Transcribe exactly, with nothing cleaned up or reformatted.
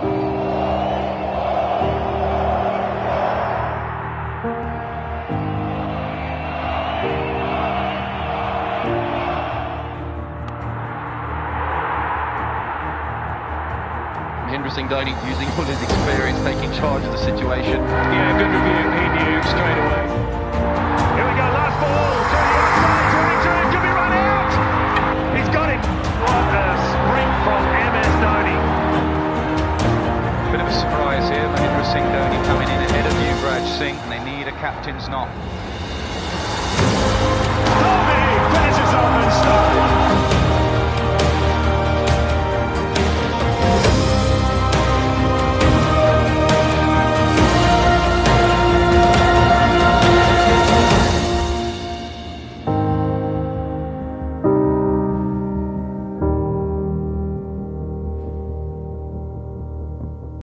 Mahendra Singh Dhoni using all his experience, taking charge of the situation. Yeah, good review. He knew straight away. Here we go, last ball. To the outside, twenty-two, could be run out. He's got it. What a sprint from M S Dhoni. Bit of a surprise here. Mahendra Singh Dhoni coming in ahead of Yuvraj Singh, and they need a captain's knock.